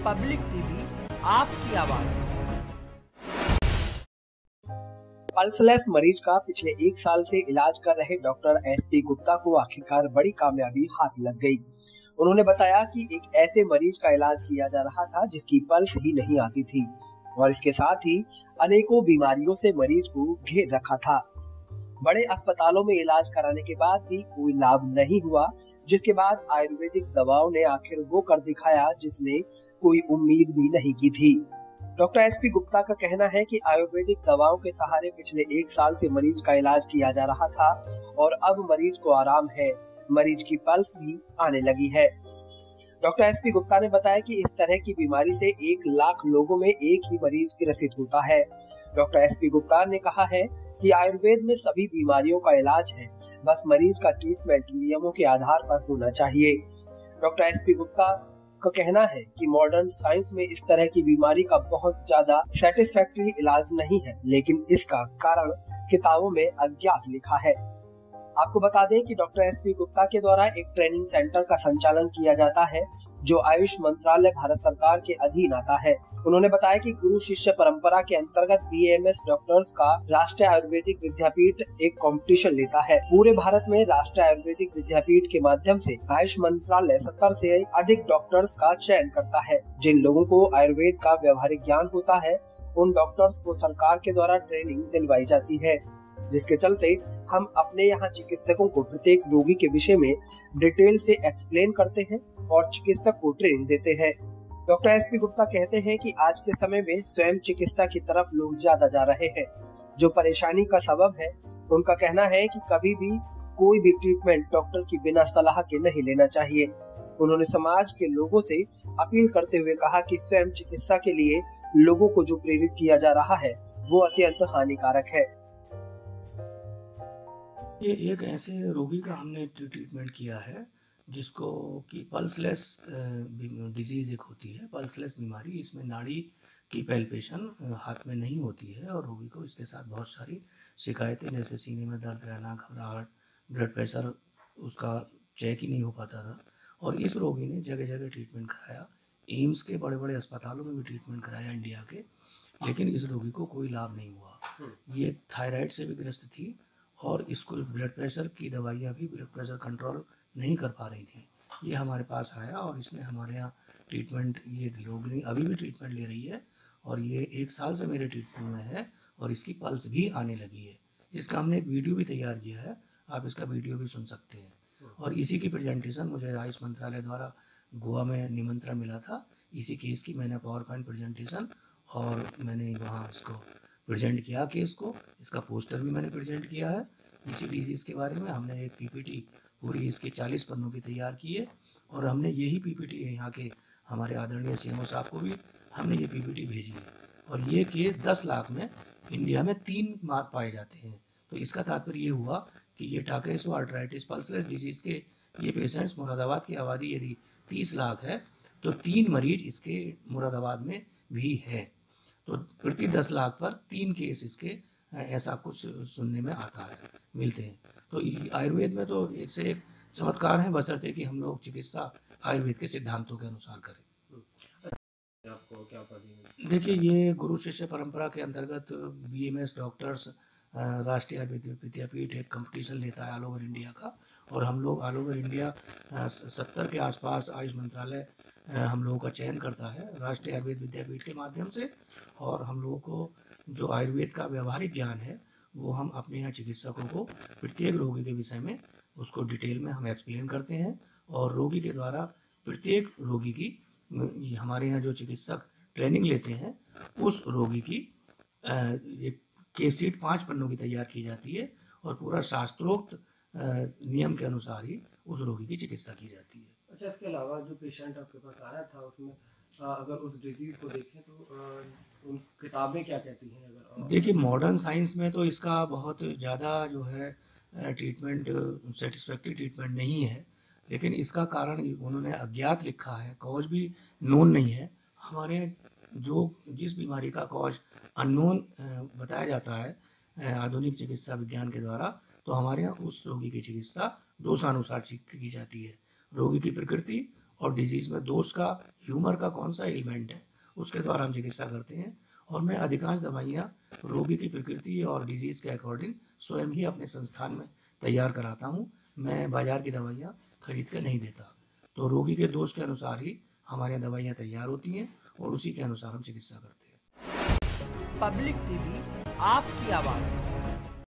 Public TV, आपकी आवाज। Pulseless मरीज का पिछले 1 साल से इलाज कर रहे डॉक्टर एसपी गुप्ता को आखिरकार बड़ी कामयाबी हाथ लग गई। उन्होंने बताया कि एक ऐसे मरीज का इलाज किया जा रहा था जिसकी पल्स ही नहीं आती थी और इसके साथ ही अनेकों बीमारियों से मरीज को घेर रखा था। बड़े अस्पतालों में इलाज कराने के बाद भी कोई लाभ नहीं हुआ, जिसके बाद आयुर्वेदिक दवाओं ने आखिर वो कर दिखाया जिसने कोई उम्मीद भी नहीं की थी। डॉक्टर एसपी गुप्ता का कहना है कि आयुर्वेदिक दवाओं के सहारे पिछले 1 साल से मरीज का इलाज किया जा रहा था और अब मरीज को आराम है, मरीज की पल्स भी आने लगी है। डॉक्टर एसपी गुप्ता ने बताया कि इस तरह की बीमारी से 1 लाख लोगों में एक ही मरीज ग्रसित होता है। डॉक्टर एसपी गुप्ता ने कहा है कि आयुर्वेद में सभी बीमारियों का इलाज है, बस मरीज का ट्रीटमेंट नियमों के आधार पर होना चाहिए। डॉक्टर एसपी गुप्ता का कहना है कि मॉडर्न साइंस में इस तरह की बीमारी का बहुत ज्यादा सेटिस्फैक्टरी इलाज नहीं है, लेकिन इसका कारण किताबों में अज्ञात लिखा है। आपको बता दें कि डॉक्टर एसपी गुप्ता के द्वारा एक ट्रेनिंग सेंटर का संचालन किया जाता है जो आयुष मंत्रालय भारत सरकार के अधीन आता है। उन्होंने बताया कि गुरु शिष्य परंपरा के अंतर्गत बीएमएस डॉक्टर्स का राष्ट्रीय आयुर्वेदिक विद्यापीठ एक कंपटीशन लेता है। पूरे भारत में राष्ट्रीय आयुर्वेदिक विद्यापीठ के माध्यम से आयुष मंत्रालय 70 से अधिक डॉक्टर्स का चयन करता है। जिन लोगों को आयुर्वेद का व्यवहारिक ज्ञान होता है, उन डॉक्टर्स को सरकार के द्वारा ट्रेनिंग दिलवाई जाती है, जिसके चलते हम अपने यहाँ चिकित्सकों को प्रत्येक रोगी के विषय में डिटेल से एक्सप्लेन करते हैं और चिकित्सक को ट्रेनिंग देते हैं। डॉक्टर एसपी गुप्ता कहते हैं कि आज के समय में स्वयं चिकित्सा की तरफ लोग ज्यादा जा रहे हैं, जो परेशानी का सबब है। उनका कहना है कि कभी भी कोई भी ट्रीटमेंट डॉक्टर की बिना सलाह के नहीं लेना चाहिए। उन्होंने समाज के लोगों से अपील करते हुए कहा कि स्वयं चिकित्सा के लिए लोगों को जो प्रेरित किया जा रहा है वो अत्यंत हानिकारक है। ये एक ऐसे रोगी का हमने ट्रीटमेंट किया है जिसको कि पल्सलेस डिजीज़ एक होती है, पल्सलेस बीमारी। इसमें नाड़ी की पैल्पेशन हाथ में नहीं होती है और रोगी को इसके साथ बहुत सारी शिकायतें जैसे सीने में दर्द रहना, घबराहट, ब्लड प्रेशर उसका चेक ही नहीं हो पाता था। और इस रोगी ने जगह जगह ट्रीटमेंट कराया, एम्स के बड़े बड़े अस्पतालों में भी ट्रीटमेंट कराया इंडिया के, लेकिन इस रोगी को कोई लाभ नहीं हुआ। ये थायराइड से भी ग्रस्त थी और इसको ब्लड प्रेशर की दवाइयाँ भी ब्लड प्रेशर कंट्रोल नहीं कर पा रही थी। ये हमारे पास आया और इसने हमारे यहाँ ट्रीटमेंट, ये रोगी अभी भी ट्रीटमेंट ले रही है और ये 1 साल से मेरे ट्रीटमेंट में है और इसकी पल्स भी आने लगी है। इसका हमने एक वीडियो भी तैयार किया है, आप इसका वीडियो भी सुन सकते हैं। और इसी की प्रेजेंटेशन मुझे आयुष मंत्रालय द्वारा गोवा में निमंत्रण मिला था। इसी केस की मैंने पावर पॉइंट प्रेजेंटेशन और मैंने वहाँ इसको प्रेजेंट किया केस को, इसका पोस्टर भी मैंने प्रेजेंट किया है। इसी डिजीज़ के बारे में हमने एक पीपीटी पूरी इसके 40 पन्नों की तैयार की है और हमने यही पीपीटी यहाँ के हमारे आदरणीय सीएमओ साहब को भी हमने ये पीपीटी भेजी है। और ये केस 10 लाख में इंडिया में 3 मार्क पाए जाते हैं। तो इसका तात्पर्य ये हुआ कि ये टाकेसो आर्थराइटिस पल्सलेस डिजीज़ के ये पेशेंट्स, मुरादाबाद की आबादी यदि 30 लाख है तो 3 मरीज इसके मुरादाबाद में भी है। तो प्रति 10 लाख पर 3 केस इसके ऐसा कुछ सुनने में आता है, मिलते हैं। तो आयुर्वेद में तो एक से एक चमत्कार है, बशर्ते कि हम लोग चिकित्सा आयुर्वेद के सिद्धांतों के अनुसार करें। आपको क्या पता? देखिए, ये गुरु शिष्य परंपरा के अंतर्गत बीएमएस डॉक्टर्स राष्ट्रीय आयुर्वेदिक विद्यापीठ एक कंपटीशन लेता है ऑल ओवर इंडिया का, और हम लोग ऑल ओवर इंडिया 70 के आसपास आयुष मंत्रालय हम लोगों का चयन करता है राष्ट्रीय आयुर्वेद विद्यापीठ के माध्यम से। और हम लोगों को जो आयुर्वेद का व्यवहारिक ज्ञान है वो हम अपने यहाँ चिकित्सकों को प्रत्येक रोगी के विषय में उसको डिटेल में हम एक्सप्लेन करते हैं और रोगी के द्वारा प्रत्येक रोगी की हमारे यहाँ जो चिकित्सक ट्रेनिंग लेते हैं उस रोगी की एक केस शीट 5 पन्नों की तैयार की जाती है और पूरा शास्त्रोक्त नियम के अनुसार ही उस रोगी की चिकित्सा की जाती है। अच्छा, इसके अलावा जो पेशेंट आपके पास आया था उसमें अगर उस डिजीज को देखें तो उन किताबें क्या कहती हैं? अगर देखिए, मॉडर्न साइंस में तो इसका बहुत ज़्यादा जो है ट्रीटमेंट सेटिस्फैक्ट्री ट्रीटमेंट नहीं है, लेकिन इसका कारण उन्होंने अज्ञात लिखा है, कॉज भी नोन नहीं है। हमारे जो जिस बीमारी का कॉज अननोन बताया जाता है आधुनिक चिकित्सा विज्ञान के द्वारा, तो हमारे यहाँ उस रोगी की चिकित्सा दोषानुसार की जाती है। रोगी की प्रकृति और डिजीज़ में दोष का, ह्यूमर का कौन सा एलिमेंट है, उसके द्वारा हम चिकित्सा करते हैं। और मैं अधिकांश दवाइयाँ रोगी की प्रकृति और डिजीज़ के अकॉर्डिंग स्वयं ही अपने संस्थान में तैयार कराता हूँ। मैं बाज़ार की दवाइयाँ खरीद कर नहीं देता। तो रोगी के दोष के अनुसार ही हमारे यहाँ दवाइयाँ तैयार होती हैं और उसी के अनुसार हम चिकित्सा करते हैं। पब्लिक टीवी, आपकी आवाज़।